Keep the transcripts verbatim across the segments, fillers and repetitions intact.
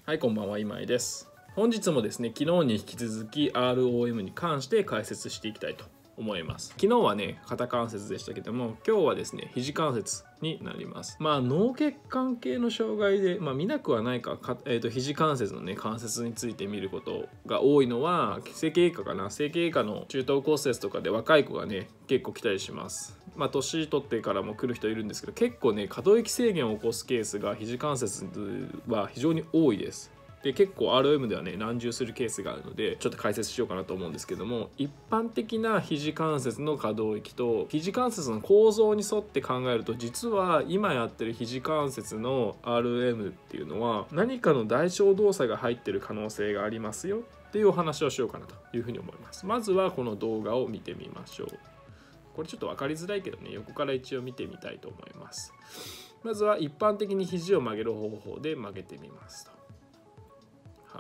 はい、こんばんは、今井です。本日もですね、昨日に引き続き アールオーエム に関して解説していきたいと思います。昨日はね、肩関節でしたけども、今日はですね、肘関節になります。まあ、脳血管系の障害で、まあ、見なくはないか、かえーと、肘関節のね、関節について見ることが多いのは、整形外科かな、整形外科の中等骨折とかで若い子がね、結構来たりします。まあ、年取ってからも来る人いるんですけど、結構ね、可動域制限を起こすケースが肘関節は非常に多いです。で結構 アールオーエム ではね難重するケースがあるのでちょっと解説しようかなと思うんですけども、一般的な肘関節の可動域と肘関節の構造に沿って考えると、実は今やってる肘関節の アールオーエム っていうのは何かの代償動作が入ってる可能性がありますよっていうお話をしようかなというふうに思います。まずはこの動画を見てみましょう。これちょっと分かりづらいけどね、横から一応見てみたいと思います。まずは一般的に肘を曲げる方法で曲げてみますと。はい、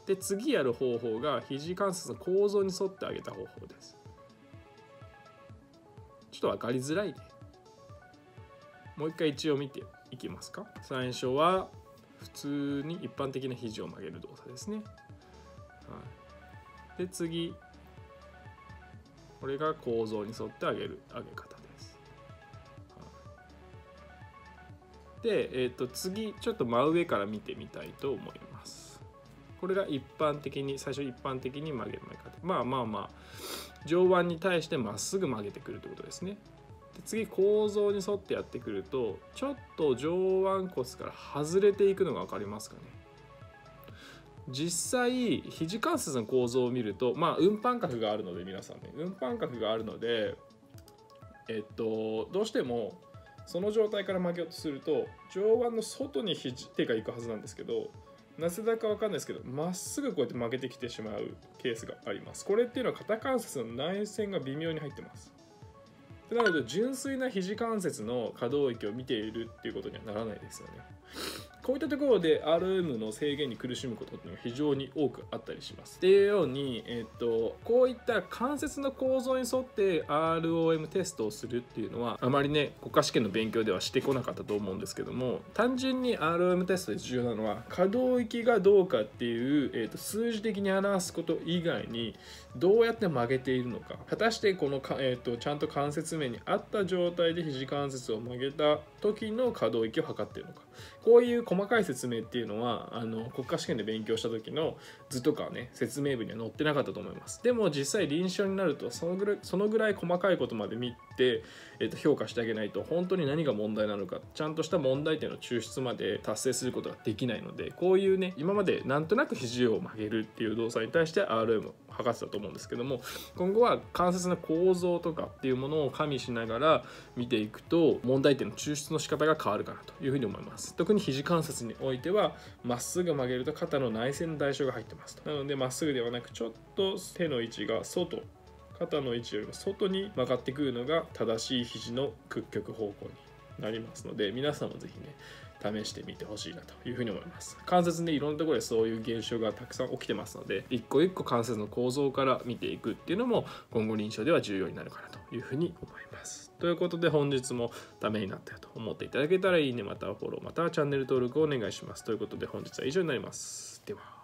で次やる方法が肘関節の構造に沿って上げた方法です。ちょっと分かりづらいね。もう一回一応見ていきますか。最初は普通に一般的な肘を曲げる動作ですね。はい、で次これが構造に沿って上げる上げ方です。はい、で、えーと、次ちょっと真上から見てみたいと思います。これが一般的に最初一般的に曲げる曲げ方。まあまあまあ上腕に対してまっすぐ曲げてくるということですね。で次構造に沿ってやってくるとちょっと上腕骨から外れていくのが分かりますかね。実際肘関節の構造を見ると、まあ運搬角があるので皆さんね運搬角があるのでえっとどうしてもその状態から曲げようとすると上腕の外に肘手がいくはずなんですけど、なぜだか分かんないですけどまっすぐこうやって曲げてきてしまうケースがあります。これっていうのは肩関節の内旋が微妙に入ってます。なので純粋な肘関節の可動域を見ているっていうことにはならないですよね。こういったところで アールオーエム の制限に苦しむことっていうのが非常に多くあったりします。っていうように、えっと、こういった関節の構造に沿って アールオーエム テストをするっていうのはあまりね国家試験の勉強ではしてこなかったと思うんですけども、単純に アールオーエム テストで重要なのは可動域がどうかっていう、えっと、数字的に表すこと以外にどうやって曲げているのか、果たしてこのか、えっと、ちゃんと関節面に合った状態で肘関節を曲げた時の可動域を測っているのか、こういう細かい説明っていうのはあの国家試験で勉強した時の図とかね説明文には載ってなかったと思います。でも実際臨床になるとそのぐらいそのぐらい細かいことまで見て、えー、と評価してあげないと本当に何が問題なのかちゃんとした問題点の抽出まで達成することができないので、こういうね今までなんとなく肘を曲げるっていう動作に対して アールオーエム を測ってたと思うんですけども、今後は関節の構造とかっていうものを加味しながら見ていくと問題点の抽出の仕方が変わるかなというふうに思います。特に肘関節においてはまっすぐ曲げると肩の内旋の代償が入ってますと。なのでまっすぐではなくちょっと手の位置が外、肩の位置よりも外に曲がってくるのが正しい肘の屈曲方向になりますので、皆さんもぜひね試してみてほしいなというふうに思います。関節でいろんなところでそういう現象がたくさん起きてますので、一個一個関節の構造から見ていくっていうのも今後臨床では重要になるかなというふうに思います。ということで本日もためになったよと思っていただけたらいいね、またはフォロー、またはチャンネル登録をお願いします。ということで本日は以上になります。では。